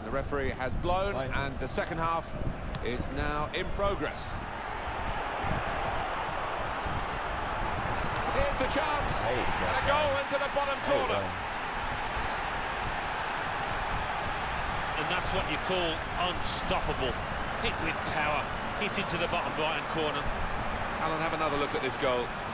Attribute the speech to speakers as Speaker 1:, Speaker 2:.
Speaker 1: The referee has blown, and the second half is now in progress. Here's the chance, and a goal into the bottom corner.
Speaker 2: And that's what you call unstoppable. Hit with power, hit into the bottom right-hand corner.
Speaker 1: Alan, have another look at this goal.